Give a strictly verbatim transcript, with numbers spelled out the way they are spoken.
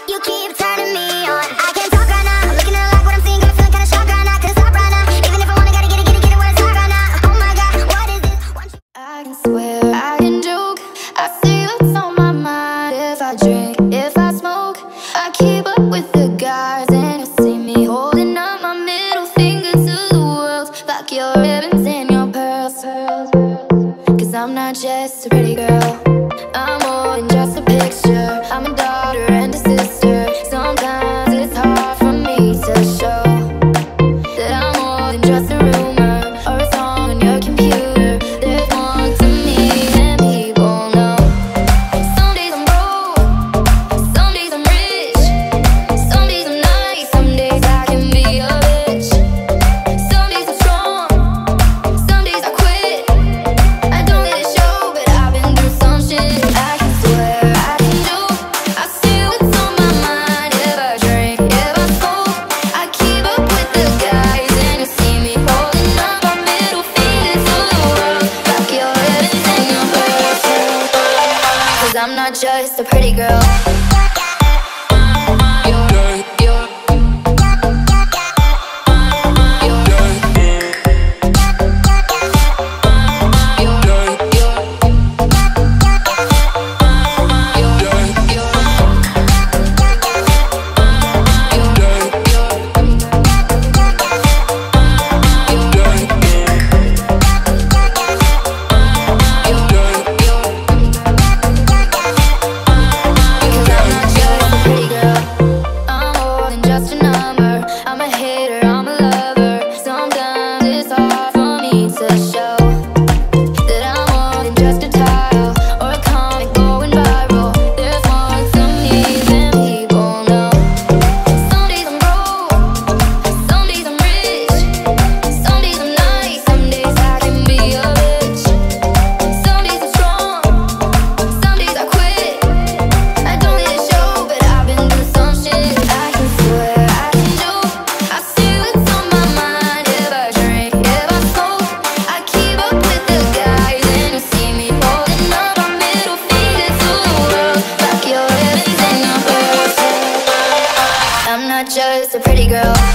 You keep turning me on. I can't talk right now. I'm looking at like what I'm seeing, got me feeling kinda shocked right now. Couldn't stop right now. Even if I wanna, gotta get it, get it, get it when it's hot right now. Oh my god, what is this? One you I can swear, I can joke. I see what's on my mind. If I drink, if I smoke, I keep up with the guys, and you see me holding up my middle finger to the world. Fuck your ribbons and your pearls, pearls, pearls. Cause I'm not just a pretty girl, I'm more than just a picture. I'm a daughter and a sister. Sometimes it's hard for me to show that I'm more than just a rumor or a song on your computer. There's more to me than people know. Some days I'm broke, some days I'm rich, some days I'm nice, some days I can be a bitch. Some days I'm strong, some days I quit. I don't let it show, but I've been through some shit. I can swear, I can joke. I see what's on my mind. If I drink, if I smoke, I keep up with the guys, and you see me holding up my middle finger to the world. Fuck your ribbons and your pearls, cause I'm not just a pretty girl. I'm not just a pretty girl.